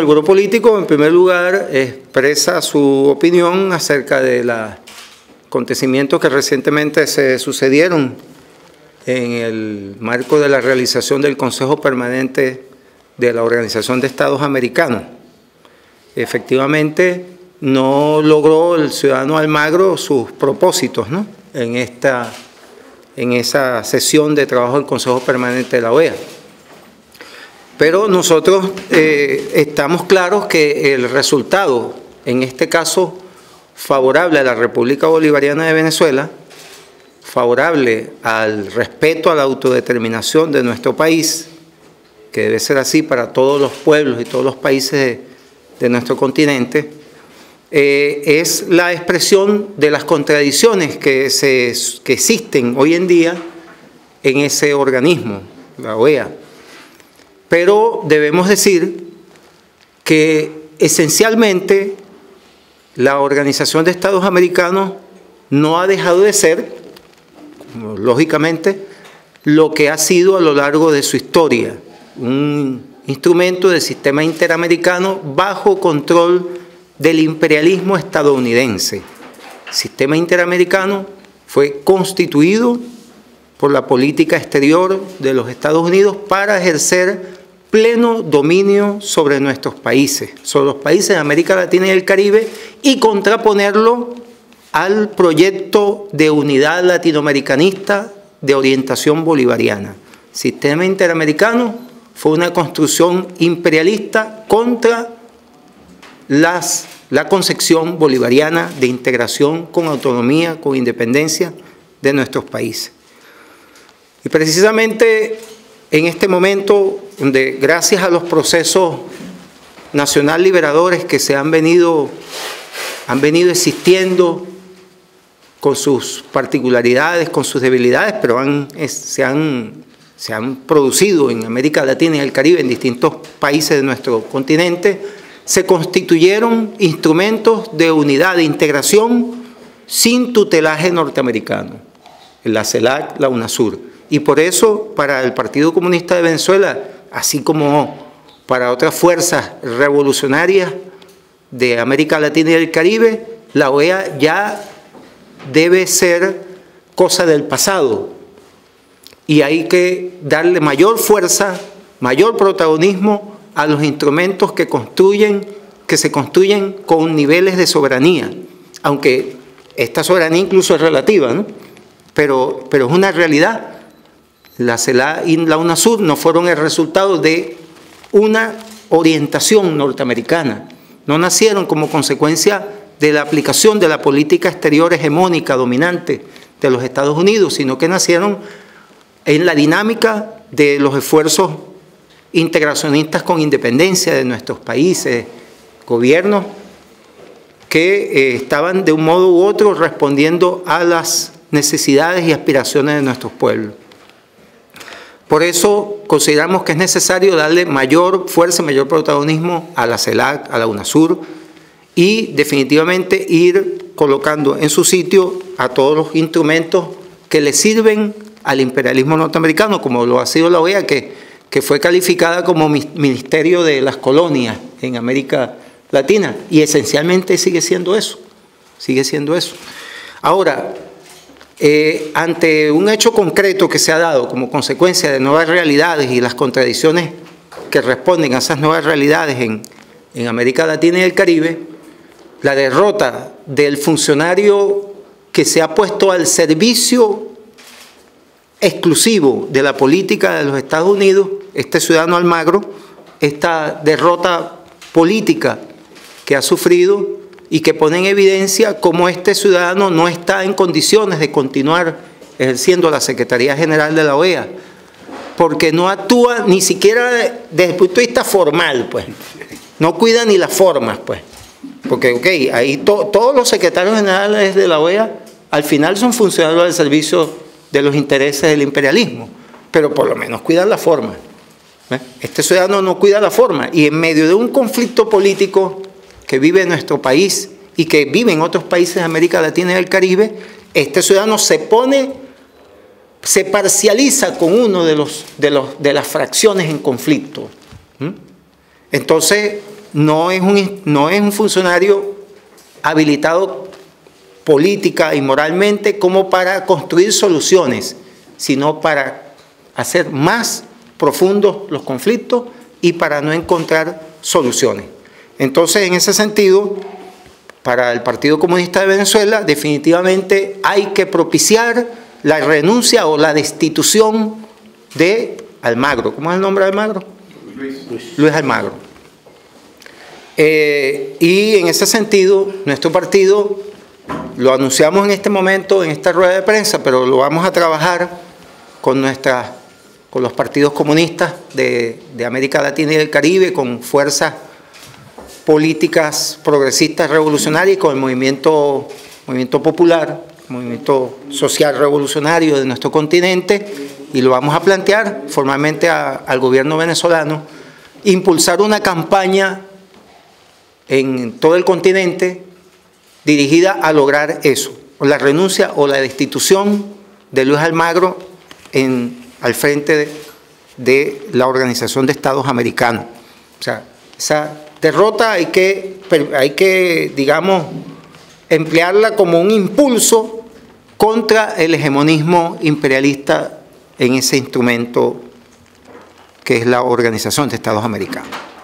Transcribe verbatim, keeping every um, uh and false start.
el Buró Político, en primer lugar, expresa su opinión acerca de los acontecimientos que recientemente se sucedieron en el marco de la realización del Consejo Permanente de la Organización de Estados Americanos. Efectivamente, no logró el ciudadano Almagro sus propósitos, ¿no?, en, esta, en esa sesión de trabajo del Consejo Permanente de la O E A. Pero nosotros eh, estamos claros que el resultado, en este caso favorable a la República Bolivariana de Venezuela, favorable al respeto a la autodeterminación de nuestro país, que debe ser así para todos los pueblos y todos los países de, de nuestro continente, eh, es la expresión de las contradicciones que, se, que existen hoy en día en ese organismo, la O E A. Pero debemos decir que esencialmente la Organización de Estados Americanos no ha dejado de ser, lógicamente, lo que ha sido a lo largo de su historia, un instrumento del sistema interamericano bajo control del imperialismo estadounidense. El sistema interamericano fue constituido por la política exterior de los Estados Unidos para ejercer pleno dominio sobre nuestros países, sobre los países de América Latina y el Caribe, y contraponerlo al proyecto de unidad latinoamericanista de orientación bolivariana. El sistema interamericano fue una construcción imperialista contra las, la concepción bolivariana de integración con autonomía, con independencia de nuestros países. Y precisamente en este momento, donde gracias a los procesos nacional liberadores que se han venido, han venido existiendo con sus particularidades, con sus debilidades, pero han, se, han, se han producido en América Latina y el Caribe, en distintos países de nuestro continente, se constituyeron instrumentos de unidad, de integración sin tutelaje norteamericano, la CELAC, la UNASUR. Y por eso, para el Partido Comunista de Venezuela, así como para otras fuerzas revolucionarias de América Latina y el Caribe, la O E A ya debe ser cosa del pasado. Y hay que darle mayor fuerza, mayor protagonismo a los instrumentos que construyen, que se construyen con niveles de soberanía. Aunque esta soberanía incluso es relativa, ¿no? Pero, pero es una realidad. La CELAC y la UNASUR no fueron el resultado de una orientación norteamericana, no nacieron como consecuencia de la aplicación de la política exterior hegemónica dominante de los Estados Unidos, sino que nacieron en la dinámica de los esfuerzos integracionistas con independencia de nuestros países, gobiernos que eh, estaban de un modo u otro respondiendo a las necesidades y aspiraciones de nuestros pueblos. Por eso consideramos que es necesario darle mayor fuerza, mayor protagonismo a la CELAC, a la UNASUR, y definitivamente ir colocando en su sitio a todos los instrumentos que le sirven al imperialismo norteamericano, como lo ha sido la O E A, que, que fue calificada como Ministerio de las Colonias en América Latina, y esencialmente sigue siendo eso, sigue siendo eso. Ahora, Eh, ante un hecho concreto que se ha dado como consecuencia de nuevas realidades y las contradicciones que responden a esas nuevas realidades en, en América Latina y el Caribe, la derrota del funcionario que se ha puesto al servicio exclusivo de la política de los Estados Unidos, este ciudadano Almagro, esta derrota política que ha sufrido y que pone en evidencia cómo este ciudadano no está en condiciones de continuar ejerciendo la Secretaría General de la O E A, porque no actúa ni siquiera desde el punto de vista formal, pues, no cuida ni las formas, pues, porque, ok, ahí to, todos los secretarios generales de la O E A al final son funcionarios del servicio de los intereses del imperialismo, pero por lo menos cuidan la forma. ¿Eh? Este ciudadano no cuida la forma, y en medio de un conflicto político que vive en nuestro país y que vive en otros países de América Latina y del Caribe, este ciudadano se pone, se parcializa con uno de, los, de, los, de las fracciones en conflicto. ¿Mm? Entonces, no es un, no es un funcionario habilitado política y moralmente como para construir soluciones, sino para hacer más profundos los conflictos y para no encontrar soluciones. Entonces, en ese sentido, para el Partido Comunista de Venezuela, definitivamente hay que propiciar la renuncia o la destitución de Almagro. ¿Cómo es el nombre de Almagro? Luis. Luis Almagro. Eh, y en ese sentido, nuestro partido, lo anunciamos en este momento, en esta rueda de prensa, pero lo vamos a trabajar con, nuestra, con los partidos comunistas de, de América Latina y del Caribe, con fuerzas políticas progresistas revolucionarias y con el movimiento, movimiento popular, movimiento social revolucionario de nuestro continente, y lo vamos a plantear formalmente a, al gobierno venezolano, impulsar una campaña en todo el continente dirigida a lograr eso, la renuncia o la destitución de Luis Almagro en, al frente de, de la Organización de Estados Americanos. O sea, esa derrota hay que, hay que, digamos, emplearla como un impulso contra el hegemonismo imperialista en ese instrumento que es la Organización de Estados Americanos.